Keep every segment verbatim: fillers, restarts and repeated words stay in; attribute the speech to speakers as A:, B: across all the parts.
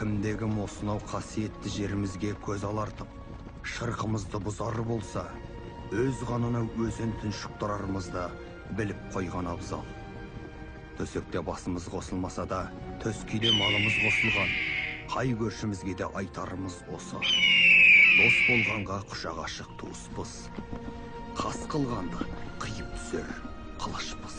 A: кімде кім осынау қасиетті жерімізге көз алартып, шырқымызды бұзар болса, өз қанына өзін тұншықтырарымызды біліп қойған абзал. Төсекте басымыз қосылмаса да, төскейде малымыз қосылған, қай көршімізге де айтарымыз осы. Дос болғанға құшақ ашық туыспыз, қас қылғанды қиып түсер қылышпыз.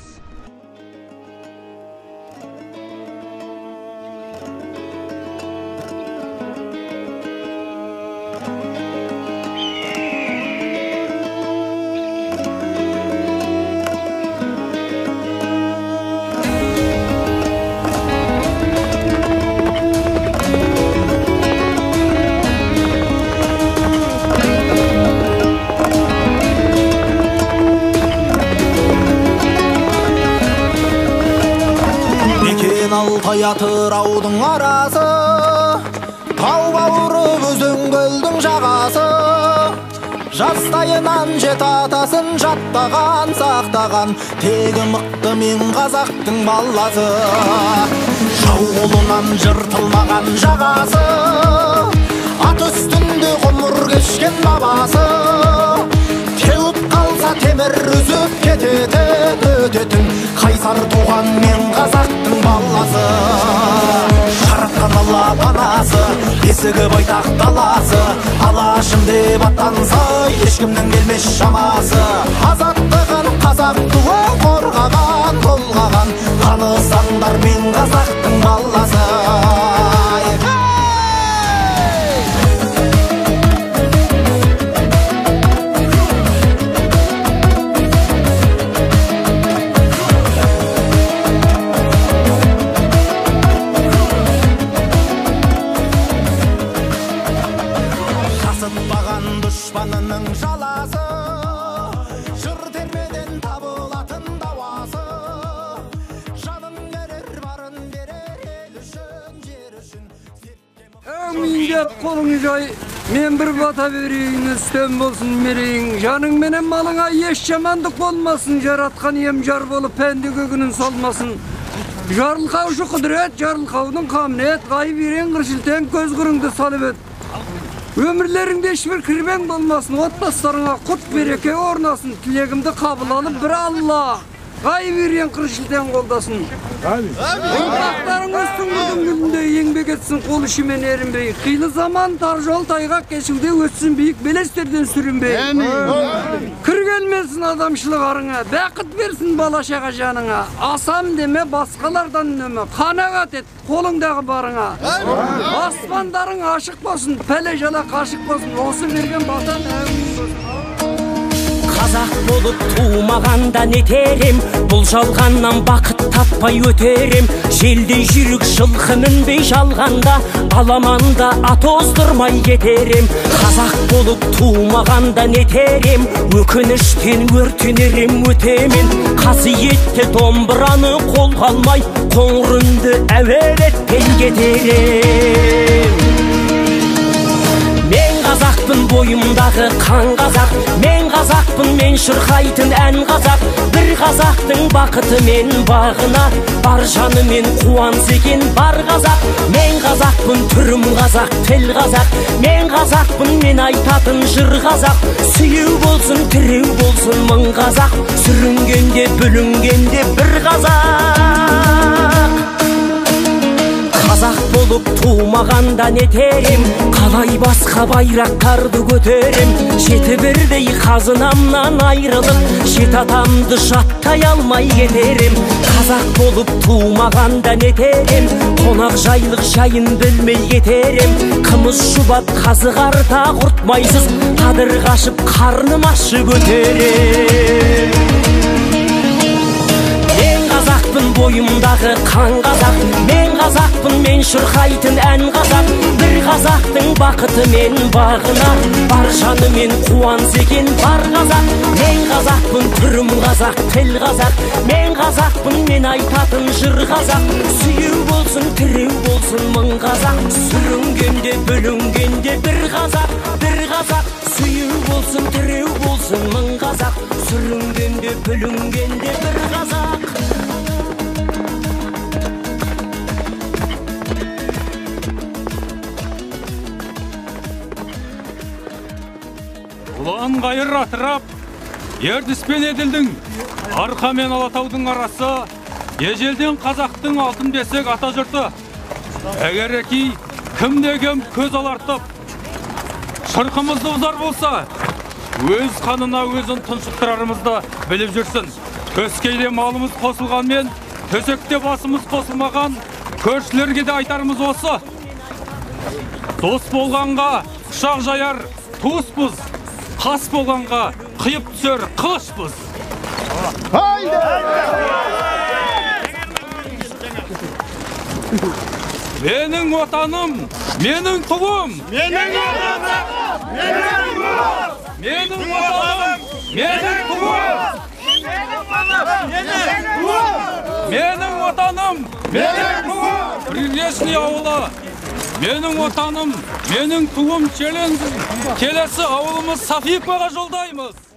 B: Атыраудың арасы, тау бауыры өзен көлдің жағасы, жастайынан жет атасын жаттаған, сақтаған, тегі мықты мен қазақтың баласы. Жау қолынан жыртылмаған жағасы, ат үстінде ғұмыр кешкен бабасы. Теуіп қалса темір үзіп кететін, өтетін, қайсар туған мен қазақтың баласы. Жаратқан алла панасы, есігі байтақ даласы, алашым деп аттанса, ешкімнің келмес шамасы. Азаттығын қазақ туы қорғаған, толғаған, танысаңдар мен қазақтың баласы. Дұшпанының жаласы, жыр термеден табылатын дауасы. Жанын берер, барын берер, ел үшін, жер үшін.
C: Әминдеп қолың жай, мен бір бата берейін, үстем болсын мерейін. Жаның менен малыңа еш жамандық болмасын, жаратқан ем жар болып пәнді көгінің солмасын. Жарылқаушы құдырет, жарылқаудың қамнет, ғай берен қыршылтен көз қырыңды салып өт. Өмірлеріңде ешбір кірбең болмасын, отбасыларыңа құт береке орнасын, тілегімді қабыл алып бір Алла ғай берен қыршылтен қолдасын. Ұрпақтарың өстің күндің күнінде еңбек етсін, қол ішімен ерінбей, қилы заман тар жол тайғақ кешуде өтсін, биік белестерден сүрінбей. Кір келмесін адамшылық арыңа, бақыт берсін балашаға жаныңа. Асам деме, басқалардан үнеме, қанағат ет қолыңдағы барыңа. Аспандарың ашық болсын, пәле жала қашық болсын, осы берген батан әмін болсын.
D: Қазақ болып туымағанда нетерем, бұл жалғаннан бақыт таппай өтерем. Желдей жүрік жылқы мінбей жалғанда, аламанда ат оздырмай кетерем. Қазақ болып туымағанда нетерем, өкініштен өртенерем өтемен. Қасиетті домбыраны қолға алмай, қоңыр үнді әуелетпен кетерем. Мен қазақпын, бойымдағы қан қазақ, мен қазақпын, мен шырқайтын ән қазақ. Бір қазақтың бақыты мен бағына, бар жанымен қуанса екен бар қазақ. Мен қазақпын, түрім қазақ, тіл қазақ, мен қазақпын, мен айтатын жыр қазақ. Сүйеу болсын, тіреу болсын мың қазақ, сүрінгенде бүлінгенде бір қазақ. Қазақ болып туымағанда нетерем, қалай басқа байрақтарды көтерем. Жеті бірдей қазынамнан айрылып, жет атамды жаттай алмай кетерем. Қазақ болып туымағанда нетерем, қонақ жайлық жайын білмей кетерем. Қымыз шұбат қазы қарта құртмайсыз, қадыр қашып қарным ашып өтерем. Қазақпын, бойымдағы қан қазақ, мен қазақпын, мен шырқайтын ән қазақ. Бір қазақтың бақыты мен бағына, бар жанымен қуанса екен бар қазақ. Мен қазақпын, түрім қазақ, тіл қазақ, мен қазақпын, мен айтатын жыр қазақ. Сүйеу болсын, тіреу болсын мың қазақ, сүрінгенде бүлінгенде бір қазақ. Бір қазақ, сүйеу болсын, тіреу болсын мың қазақ, сүрінгенде бүлінгенде бір қазақ.
E: Ұлан қайыр атырап, Ертіс пен Еділдің, Арқа мен Алатаудың арасы, ежелден қазақтың алтын бесік ата жұрты. Әгереки кім-дегем көз алартып, шырқымызды ұзар болса, өз қанына өзін тұншықтырарымызды біліп жүрсін. Төскейде малымыз қосылғанмен, төсекте басымыз қосылмаған, көршілерге де айтарымыз осы. Дос болғанға құшақ жаяр туыспыз, қас болғанға қиып түсер қылышпыз. Менің отаным, менің туым. Менің отаным, менің туым. Менің отаным, менің туым. Менің отаным, менің туым. Приречный ауылы. Менің отаным, менің туым челленджін келесі ауылымыз Софиевкаға жолдаймыз.